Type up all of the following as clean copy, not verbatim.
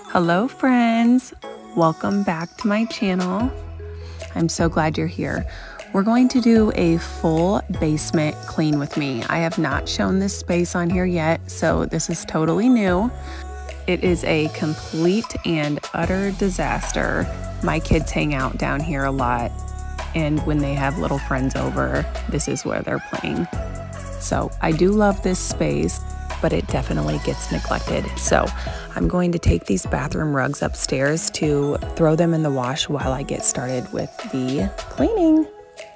Hello friends, welcome back to my channel. I'm so glad you're here. We're going to do a full basement clean with me. I have not shown this space on here yet, so this is totally new. It is a complete and utter disaster. My kids hang out down here a lot, and when they have little friends over, this is where they're playing. So I do love this space, but it definitely gets neglected. So I'm going to take these bathroom rugs upstairs to throw them in the wash while I get started with the cleaning.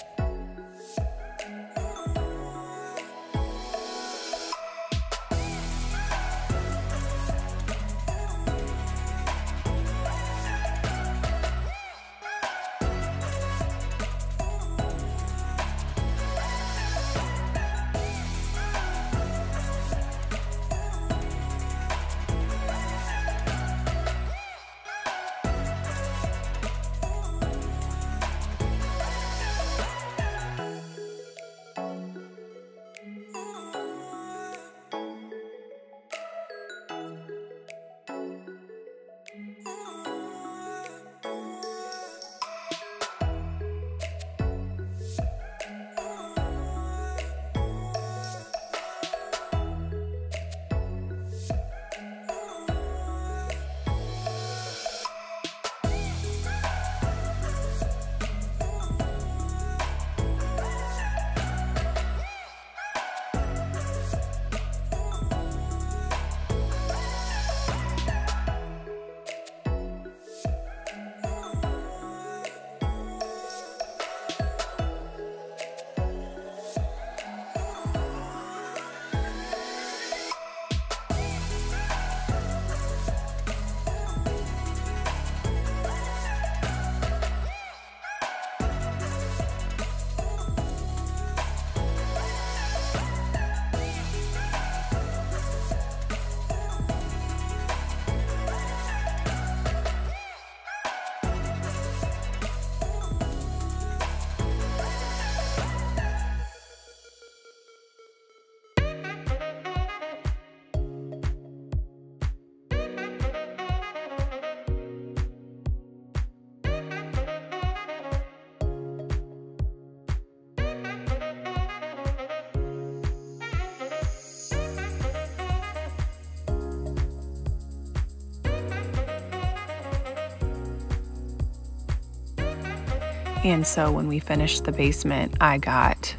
And so when we finished the basement, I got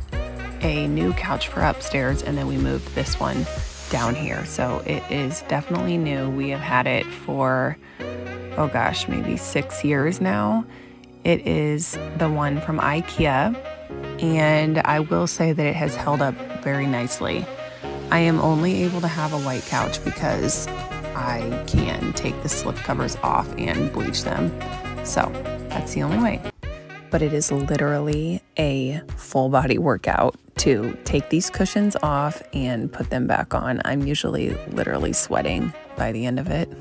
a new couch for upstairs, and then we moved this one down here. So it is definitely new. We have had it for, oh gosh, maybe 6 years now. It is the one from IKEA, and I will say that it has held up very nicely. I am only able to have a white couch because I can take the slip covers off and bleach them. So that's the only way. But it is literally a full body workout to take these cushions off and put them back on. I'm usually literally sweating by the end of it.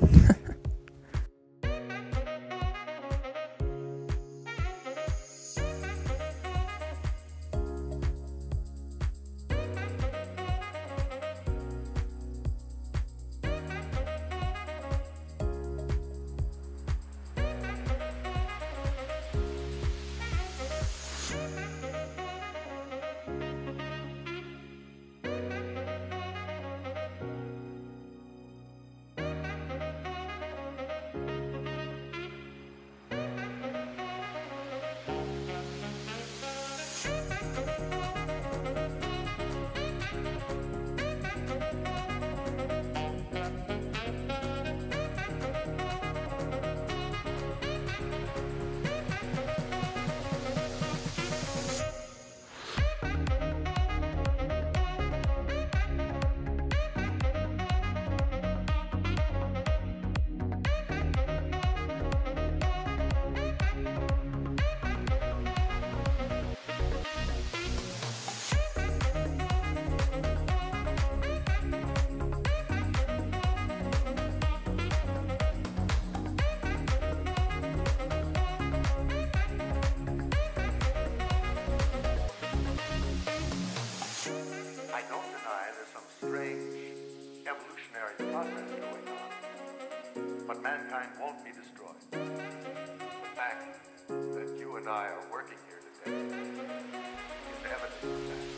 mankind won't be destroyed. The fact that you and I are working here today is evidence of that.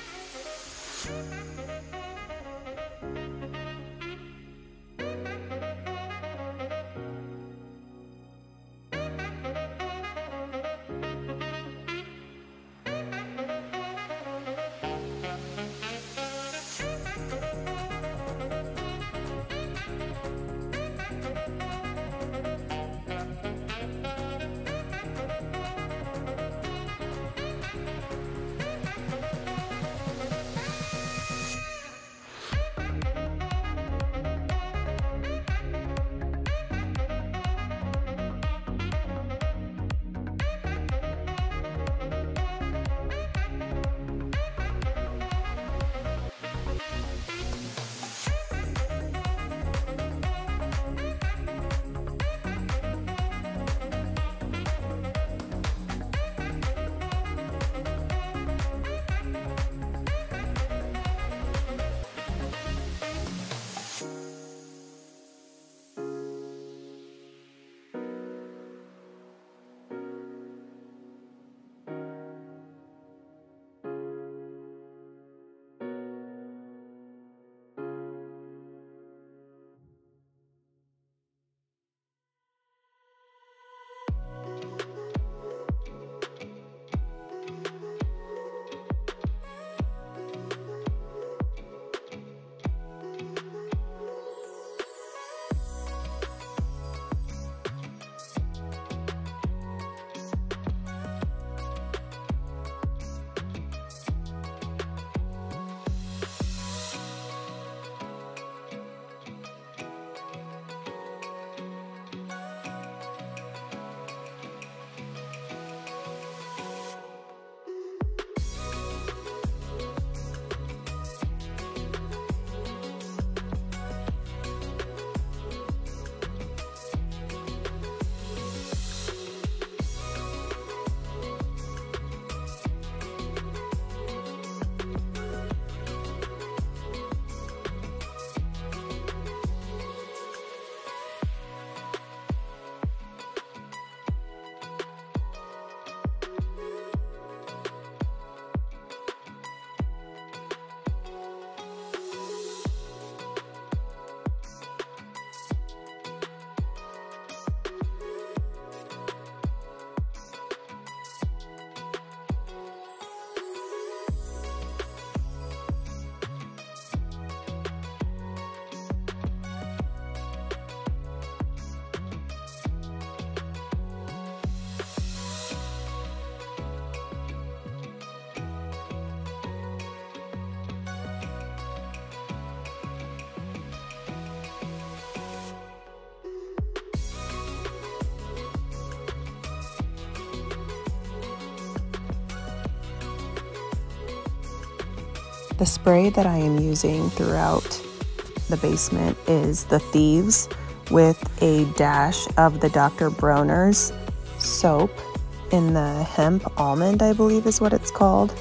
The spray that I am using throughout the basement is the Thieves with a dash of the Dr. Bronner's soap in the hemp almond, I believe is what it's called.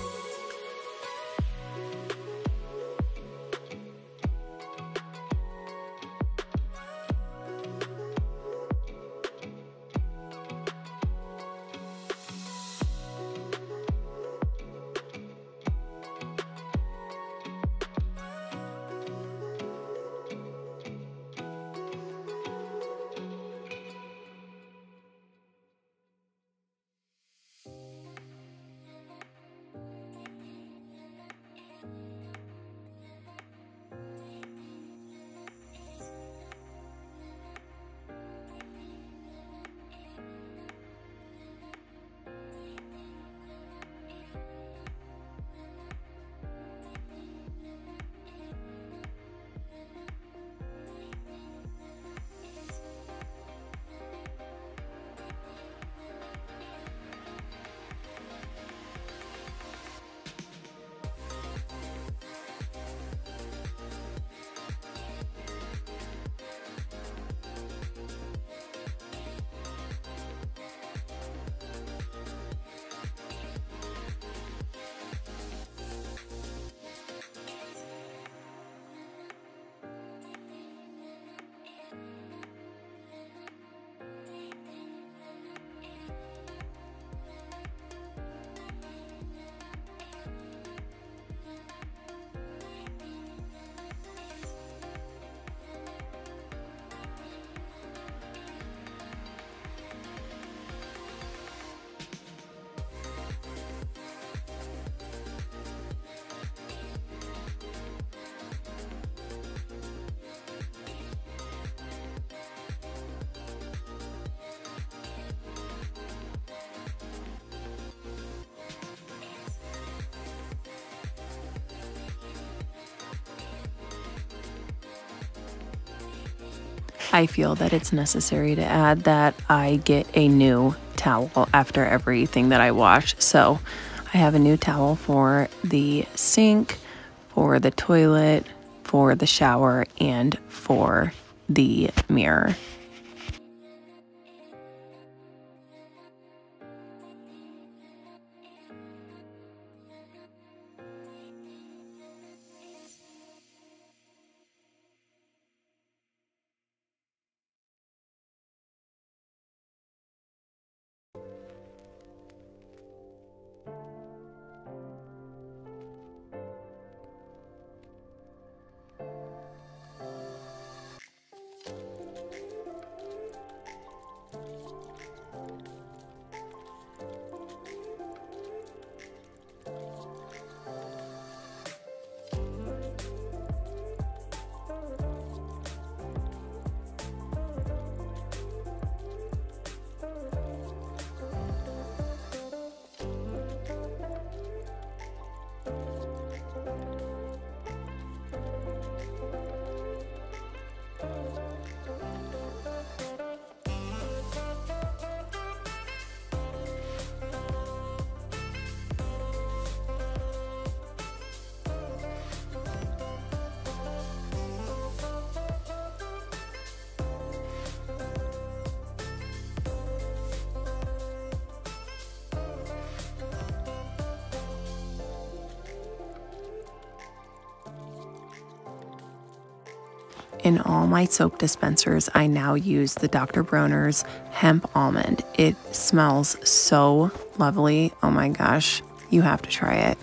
I feel that it's necessary to add that I get a new towel after everything that I wash. So I have a new towel for the sink, for the toilet, for the shower, and for the mirror. In all my soap dispensers, I now use the Dr. Bronner's Hemp Almond. It smells so lovely. Oh my gosh, you have to try it.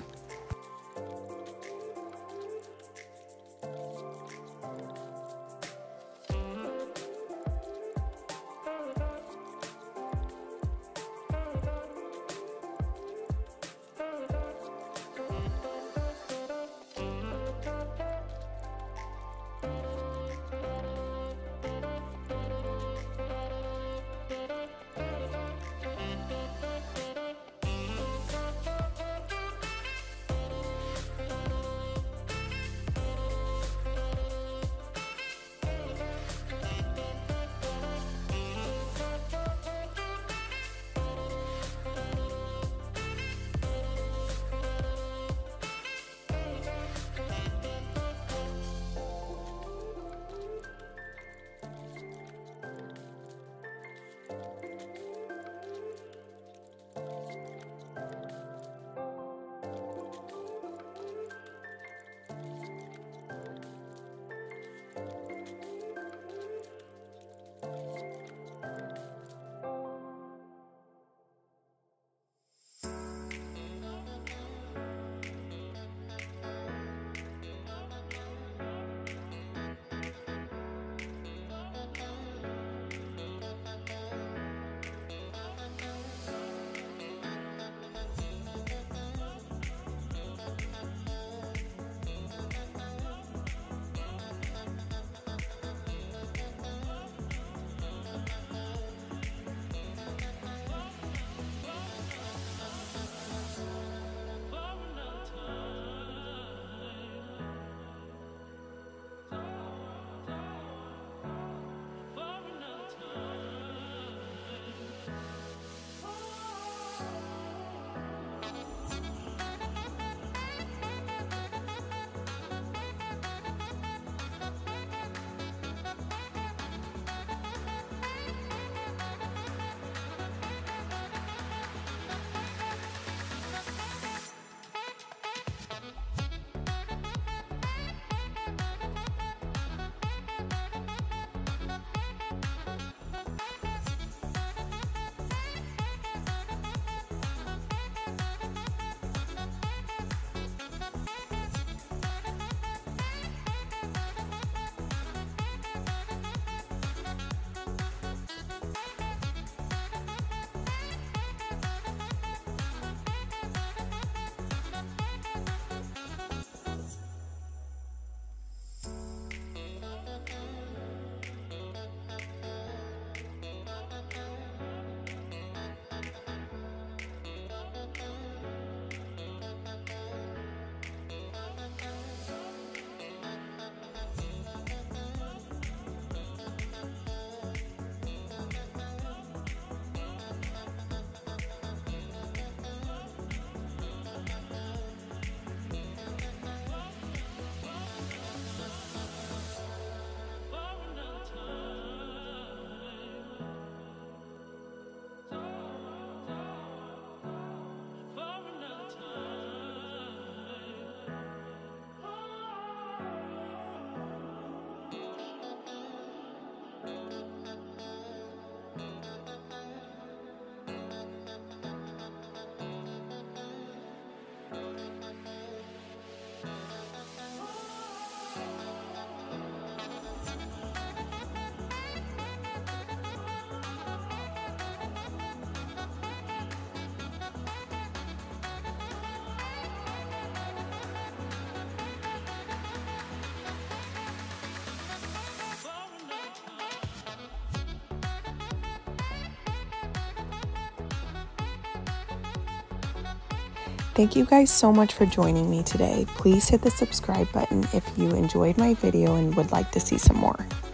Thank you guys so much for joining me today. Please hit the subscribe button if you enjoyed my video and would like to see some more.